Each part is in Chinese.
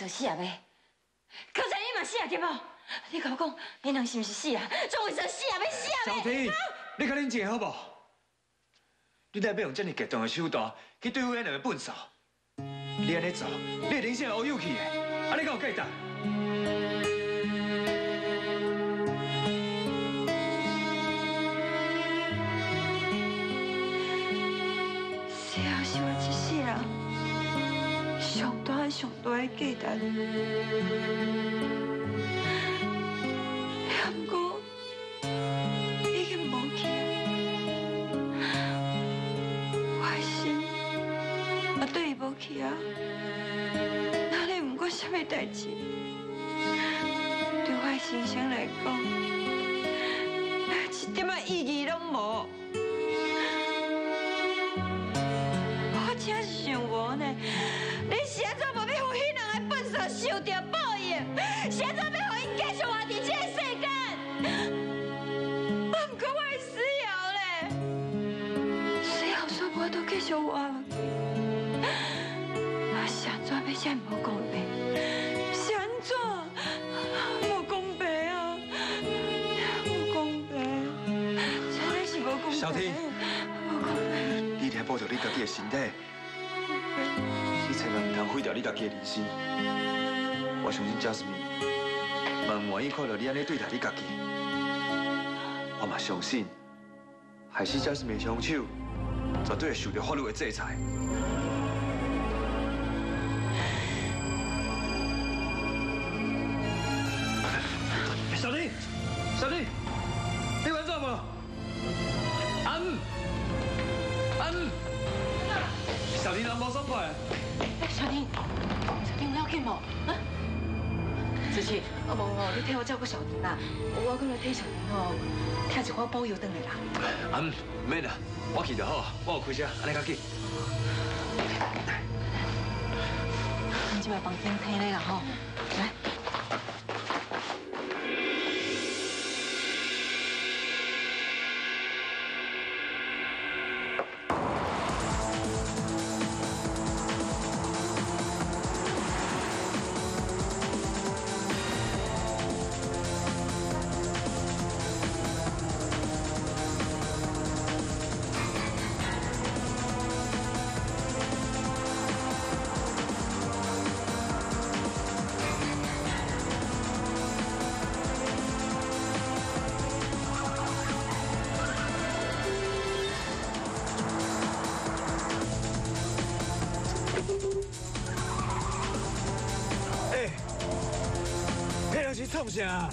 就死啊呗。可是你嘛死啊对无？你甲我讲，恁人是毋是死啊？总为说死啊，要死啊呗！ 小婷，你较冷静好无？你哪要用这么激动的手段去对付那两个笨手？你安尼做，你的人生会乌有去的。安尼敢有价值？ 这也是我一世人上大的价值。不过，已经无去啊。我的心也对伊无去啊。哪里不管什么代志，对我的心声来讲，一点仔意义拢无。我真是想问呢，你是安怎无要互迄两个笨手受到报应？是安怎要互因继续活伫这个世间？不过我的死后咧，死后说我都继续活落去。那是安怎要这无公平？是安怎无公平啊？无公平，真的是无公平。 小婷， 无公平。 你得保重你家己的身体，你千万唔通毁掉你家己的人生。我相信Jasmine嘛唔愿意看到你安尼对待你家己。我嘛相信，害死Jasmine的凶手绝对会受到法律的制裁。小婷，小婷，你完怎无？小婷人无爽快。 小婷，有要紧无？啊？子琪，无，你替我照顾小婷啦，我过来替小婷哦，听一款补药顿来啦。 唔免啦，我去就好，我有开车，安尼较紧。 你即摆房间听咧啦吼，来。 迄人是创啥？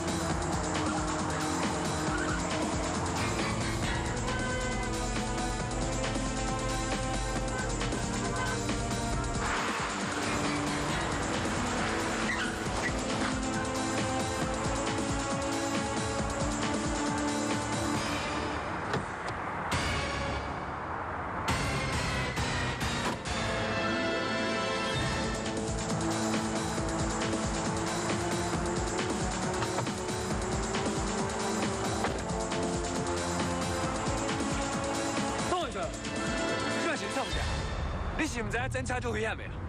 你是唔知影侦查就危险未啦？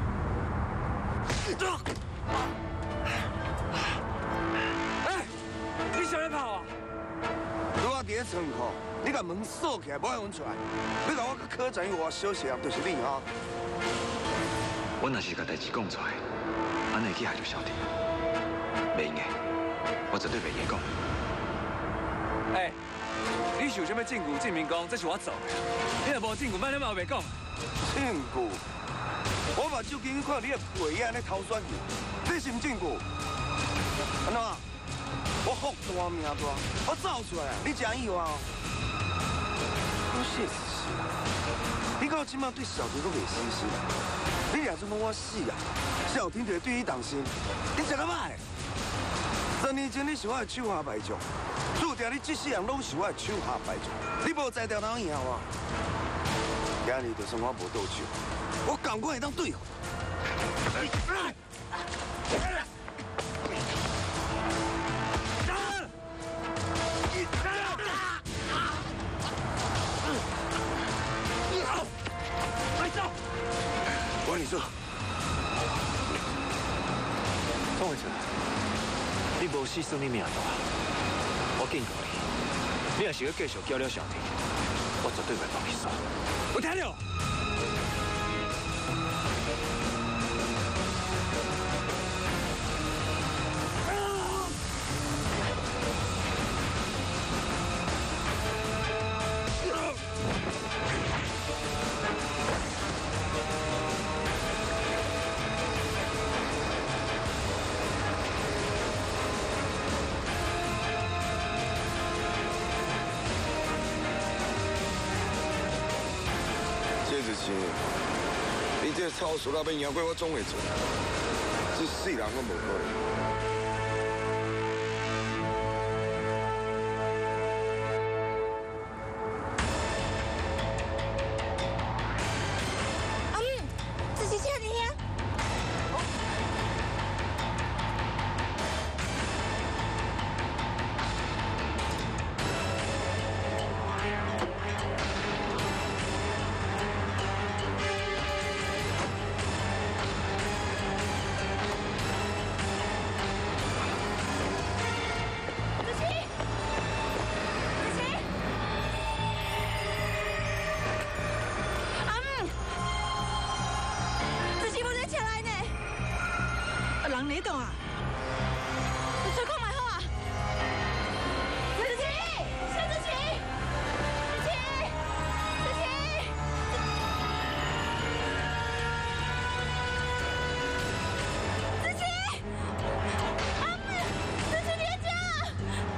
哎，你想来跑啊？ 我伫咧仓库，你甲门锁起来，无用出来。你甲我去科长话小事啊，就是你哈。 我若是甲代志讲出来，安尼去害着小婷，袂用的，我绝对袂用讲。哎，你是有啥物证据证明讲这是我做的？你若无证据，莫你嘛袂讲。 证据？我目睭紧看你的背影咧偷选去，这是毋证据？安怎？我福大命大，我走出来啊！你真意外哦？我说是啊，你到今麦对小婷都袂死心，你俩这么我死啊，小婷就会对你动心，你真个歹！10年前你是我的手下败将，注定你这世人拢是我的手下败将，你无才调哪赢我？今日就算我无倒手，我赶快会当对付。我跟你说， 无死算你命大。我警告你，你若是要继续搅了小弟，我绝对袂放你耍。有听到？ 你这操死那边赢过我总会做，这世人我无可能。 人你懂啊？你吹空买好啊？子琪，谢子琪，子琪，子琪，子琪，阿妹，子琪别讲，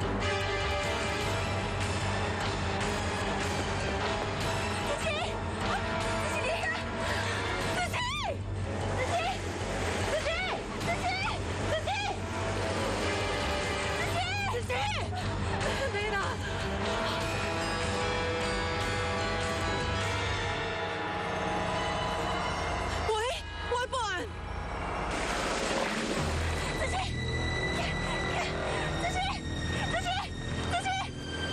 子琪，子琪别讲，子琪，子琪，子琪。 没了。喂，我报案。子琪，子琪，子琪，子琪，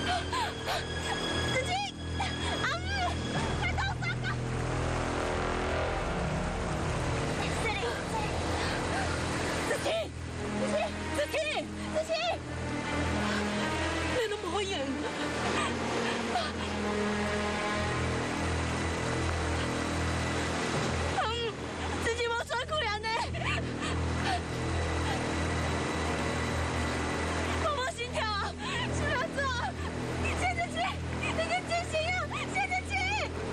子琪，阿木，快到三个。这里，子琪，子琪，子琪，子琪。 你都冇赢，自己冇穿裤人呢，我冇心跳啊，是要做，谢子琪，你跟进行啊，谢子琪。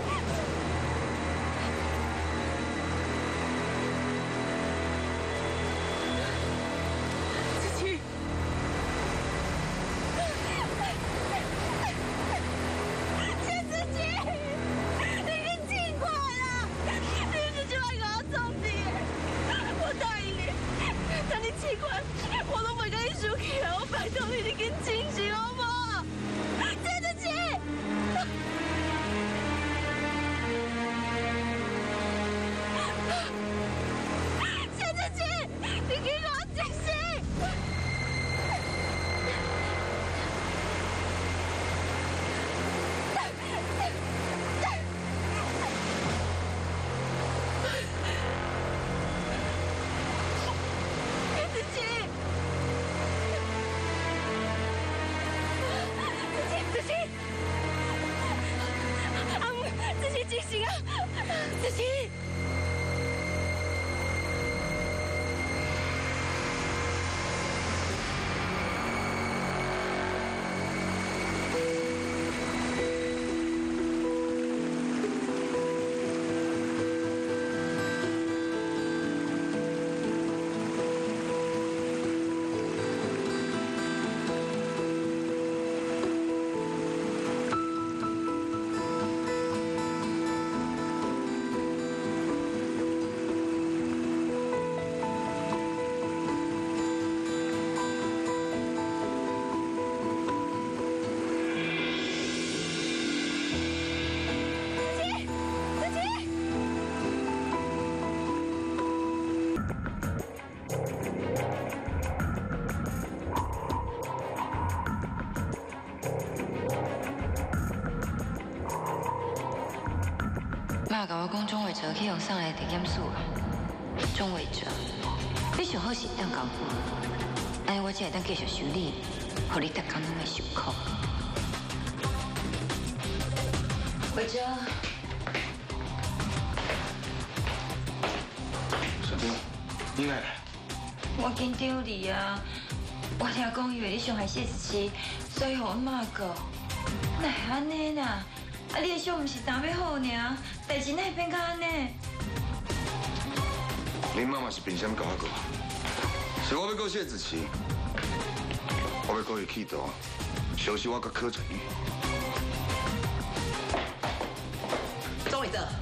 子琪。 奇怪，我都袂跟你生气啊！我拜托你，你紧清醒好不好？谢子琪，谢子琪，你给我清醒！清醒啊，子琪！ 妈甲我讲钟伟哲去用送来地检署啊，钟伟哲，你上好是当交付，啊安尼我才会当继续修理，互你逐工拢会受苦。慧珍， 小丁，你哪来？ 我紧张你啊！我听讲以为你伤害谢子琪，所以互我骂过。哪会安尼啦？啊，你的伤毋是打要好尔，代志哪会变到安尼？ 恁妈妈是凭啥物搞我告？是我要告谢子琪，我要告伊企图消失我甲柯晨宇。 钟伟哲，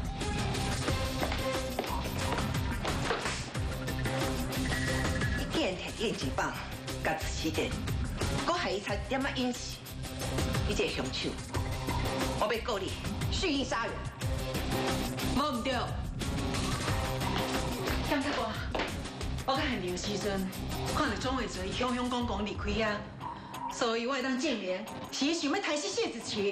你竟然摕电击棒甲子琪电，搁害伊差一点仔引起，你这个凶手，我要告你蓄意杀人。 无唔对，检察官，我甲现场时阵看到钟伟哲伊雄雄公公离开啊，所以我会当证明是伊想要杀死谢子琪。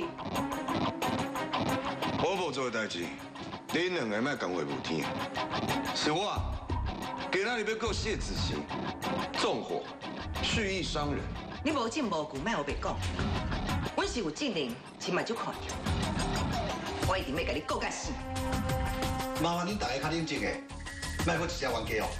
我无做的代志，恁两个莫讲话无天。是我今仔日要告谢子琪纵火、蓄意伤人。 你无证无据，莫我白讲。阮是有证人，亲目睭看到，我一定要甲你告到死。 麻烦恁大家较冷静诶，莫搁一只冤家哦。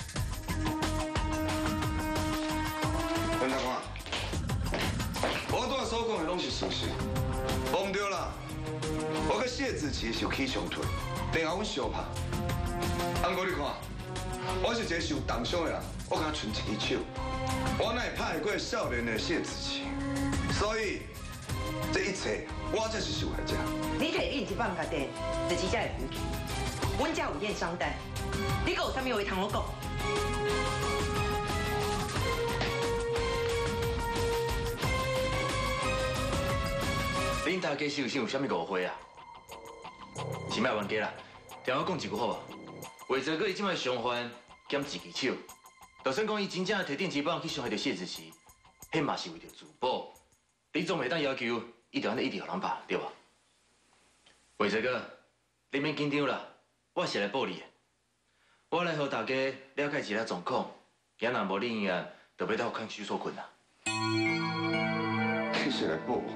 检察官，我拄仔所讲的拢是事实，无唔对啦。我甲谢子琪是有起冲突，然后阮相拍。不过你看，我是一个受重伤的人，我敢剩一只手，我哪会拍得过少年的谢子琪？所以这一切，我才是受害者。 你摕电击棒甲电，子琪才会浮起。阮家有验伤单，你阁有啥物话通我讲？ 恁大家是有啥物误会啊？是卖冤家啦，听我讲一句好无？为着个伊即摆伤犯兼自己手，就算讲伊真正摕电击棒去伤害着谢子琪，迄嘛是为着自保。你总袂当要求伊着安尼一直互人拍，对无？为着个，你免紧张啦，我是来保你的。我来互大家了解一下状况，也若无你啊，就要到看守所困啦。 你是来保我？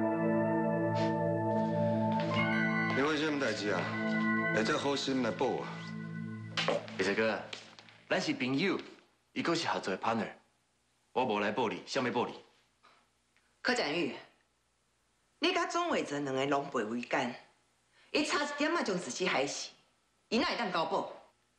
你为什么代志啊？会这好心来保我？ 为这个，咱是朋友，伊阁是合作的 partner， 我无来保你，啥物保你？ 柯展宇，你甲钟伟哲两个狼狈为奸，伊差一点仔将自己害死，伊哪会当交保？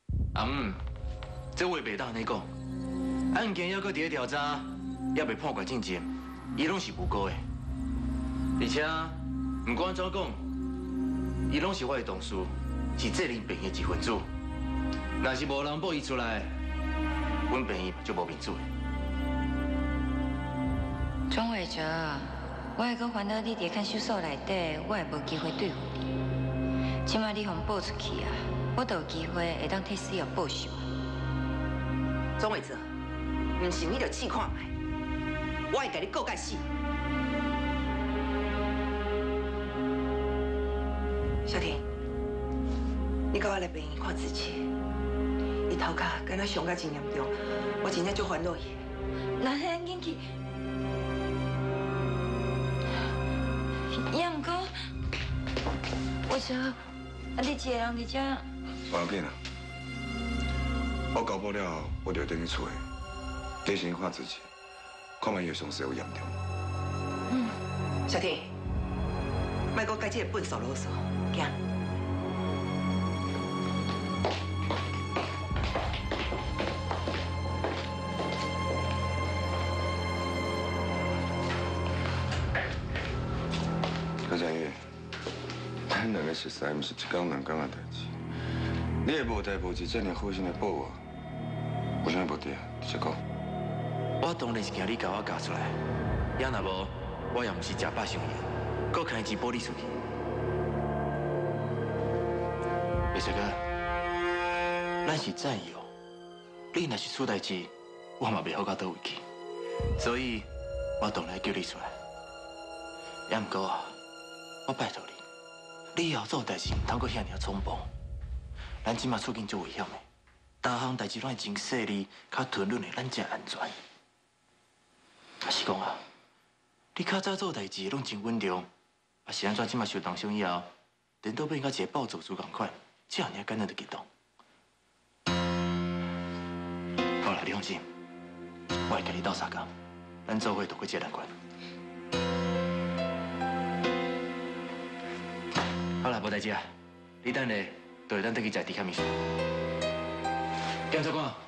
这话袂当安尼讲。案件还阁伫咧调查，也未判决进前，伊拢是无辜的。而且，不管怎讲，伊拢是我的同事，是责任病的一份子。若是无人保伊出来，阮病院就无面子的。 钟伟哲，我会阁烦恼你伫看守所内底，我会无机会对付你。即摆你互报出去啊，我就有机会会当替死友报仇。 钟伟哲，唔信你就试看卖，我会甲你告到死。小婷，你跟我来病院看子琪，伊头壳敢若伤甲真严重，我真正足烦恼伊。 那咱紧去。也毋过，我说，你一个人伫遮， 不要紧啦，我交保了后，我就等你出来，你先看自己，看卖伊的伤势有严重。 小婷，莫搁甲这个笨手啰嗦，行。 柯展宇，咱两个熟识，毋是一天两天的代志。你会无代无志这么好心来保我，有啥问题啊？直接讲。 我当然是惊你甲我嫁出来，也若无，我也毋是假扮伤人，搁开钱保你出去。袂使个，咱是战友，你若是出代志，我嘛袂好到倒位去，所以我当然叫你出来。也毋过啊，我拜托你，你以后做代志毋通搁遐尔匆忙。咱即马处境足危险的，大项代志拢会真细腻，较吞论的，咱才安全。 啊是讲啊，你较早做代志拢真稳重，啊是安怎即马受重伤以后，连倒变甲一个暴走族共款，这样尔简单就激动。好啦，你放心，我会甲你斗相共，咱做伙渡过这难关。好啦，无代志啊，你等下就会当得去食猪脚米线。检察官。